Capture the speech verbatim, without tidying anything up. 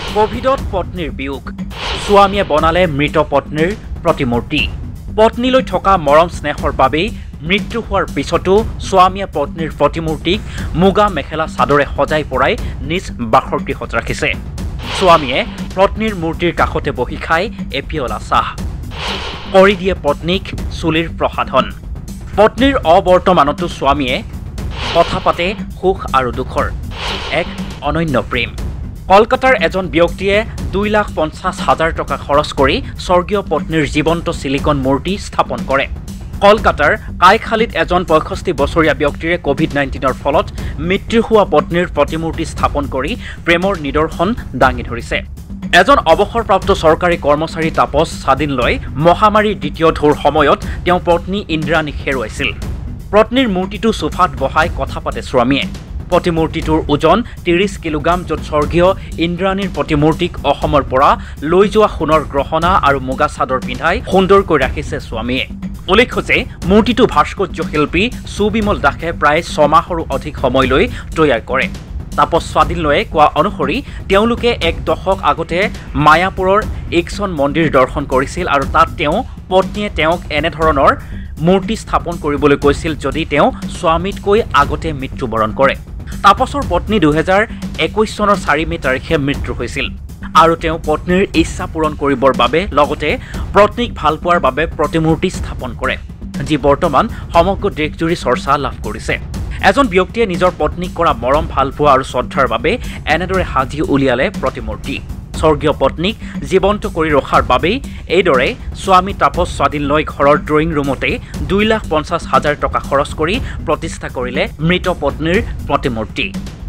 কোভিডত পত্নীৰ বিয়োগ স্বামীয়ে বনালে মৃত পত্নীৰ প্ৰতিমূৰ্তি পত্নীলৈ থকা মৰম স্নেহৰ বাবেই মৃত্যু হোৱাৰ পিছতো স্বামীয়ে পত্নীৰ প্ৰতিমূৰ্তিক মুগা মেখেলা চাদৰে সজাই পৰাই নিজ বাসৰ গৃহত ৰাখিছে স্বামীয়ে পত্নীৰ মূৰ্তিৰ কাষতে বহি খায় এপিয়লা চাহ কৰি দিয়ে পত্নীক চুলিৰ প্ৰসাধন পত্নীৰ অবৰ্তমানতো স্বামীয়ে কথা পাতে সুখ আৰু দুখৰ এক অনন্য প্ৰেম কলকাতাৰ এজন ব্যক্তিয়ে দুই লাখ পঞ্চাছ হাজাৰ টকা খৰচ কৰি স্বৰ্গীয় পত্নীৰ জীৱন্ত সিলিকন মূৰ্তি স্থাপন কৰে কলকাতাৰ কাইখালীত এজন পঁয়ষষ্ঠি বছৰীয়া ব্যক্তিৰে কোভিড নাইণ্টিনৰ ফলত মৃত্যু হোৱা পত্নীৰ প্ৰতিমূৰ্তি স্থাপন কৰি প্ৰেমৰ নিদৰ্শন দাঙি ধৰিছে এজন অৱসৰপ্ৰাপ্ত চৰকাৰী কৰ্মচাৰী তাপস স্বাধীনলৈ মহামাৰীৰ দ্বিতীয় ঢৌৰ সময়ত তেওঁ পত্নী ইন্দ্ৰাণীক হেৰুৱাইছিল পত্নীৰ মূৰ্তিটো সোফাত বহাই কথা পাতে স্বামীয়ে প্ৰতিমূৰ্তিটোৰ ওজন ত্ৰিশ কিলোগ্ৰাম য'ত স্বৰ্গীয় ইন্দ্ৰাণীৰ প্ৰতিমূৰ্তিক অসমৰ পৰা লৈ যোৱা সোণৰ গ্ৰহণা আৰু মুগা চাদৰ পিন্ধাই সুন্দৰকৈ ৰাখিছে স্বামীয়ে উল্লেখ্য যে মূৰ্তিটো ভাস্কৰ্য শিল্পী সুবিমল দাসে প্ৰায় ছমাহৰো অধিক সময়লৈ তৈয়াৰ কৰে তাপস স্বাধীনলৈয়ে কোৱা অনুসৰি তেওঁলোকে এক দশক আগতে মায়াপুৰৰ ইকচন মন্দিৰ দৰ্শন কৰিছিল আৰু তাত তেওঁ পত্নীয়ে তেওঁক এনেধৰণৰ মূৰ্তি স্থাপন কৰিবলৈ কৈছিল যদি তেওঁ স্বামীতকৈ আগতে মৃত্যুবৰণ কৰে তাপসৰ পত্নী দুহেজাৰ একৈশ চনৰ চাৰি মে তাৰিখে মৃত্যু হৈছিল আৰু তেওঁ পত্নীৰ ইচ্ছা পূৰণ কৰিবৰ বাবে লগতে পত্নীক ভাল পোৱাৰ বাবে প্ৰতিমূৰ্তি স্থাপন কৰে যি বৰ্তমান সমগ্ৰ দেশজুৰি চৰ্চা লাভ কৰিছে এজন ব্যক্তিয়ে নিজৰ পত্নীক কৰা মৰম ভাল পোৱা আৰু শ্ৰদ্ধাৰ বাবে এনেদৰে সাজি উলিয়ালে প্ৰতিমূৰ্তি স্বৰ্গীয় পত্নীক জীৱন্ত কৰি ৰখাৰ বাবেই এইদৰে স্বামী তাপস স্বাধীনলৈ ঘৰৰ ড্ৰয়িং ৰুমতে দুই লাখ পঞ্চাছ হাজাৰ টকা খৰচ কৰি প্ৰতিষ্ঠা কৰিলে মৃত পত্নীৰ প্ৰতিমূৰ্তি